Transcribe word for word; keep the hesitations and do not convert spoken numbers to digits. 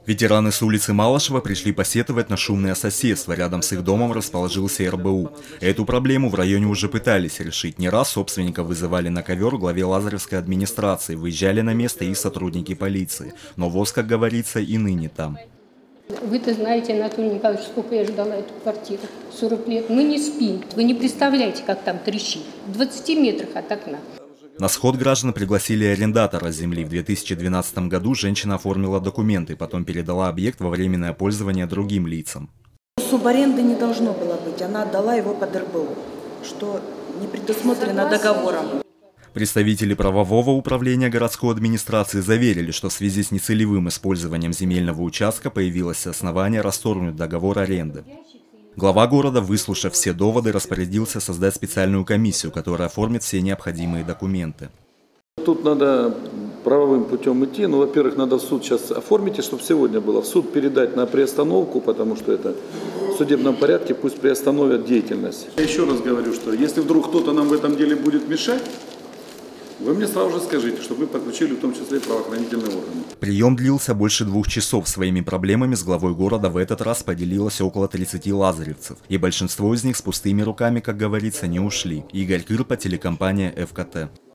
Ветераны с улицы Малышева пришли посетовать на шумное соседство. Рядом с их домом расположился эр бэ у. Эту проблему в районе уже пытались решить. Не раз собственников вызывали на ковер главе Лазаревской администрации. Выезжали на место и сотрудники полиции. Но ВОЗ, как говорится, и ныне там. Вы-то знаете, Анатолий Николаевич, сколько я ждала эту квартиру. сорок лет. Мы не спим. Вы не представляете, как там трещит. В двадцати метрах от окна. На сход граждан пригласили арендатора земли. В две тысячи двенадцатом году женщина оформила документы, потом передала объект во временное пользование другим лицам. Субаренды не должно было быть, она отдала его под эр бэ у, что не предусмотрено договором. Представители правового управления городской администрации заверили, что в связи с нецелевым использованием земельного участка появилось основание расторгнуть договор аренды. Глава города, выслушав все доводы, распорядился создать специальную комиссию, которая оформит все необходимые документы. Тут надо правовым путем идти. Ну, во-первых, надо в суд сейчас оформить, чтобы сегодня было. В суд передать на приостановку, потому что это в судебном порядке, пусть приостановят деятельность. Я еще раз говорю, что если вдруг кто-то нам в этом деле будет мешать, вы мне сразу же скажите, чтобы вы подключили в том числе и правоохранительные органы. Прием длился больше двух часов. Своими проблемами с главой города в этот раз поделилось около тридцати лазаревцев. И большинство из них с пустыми руками, как говорится, не ушли. Игорь Кырпа, телекомпания эф ка тэ.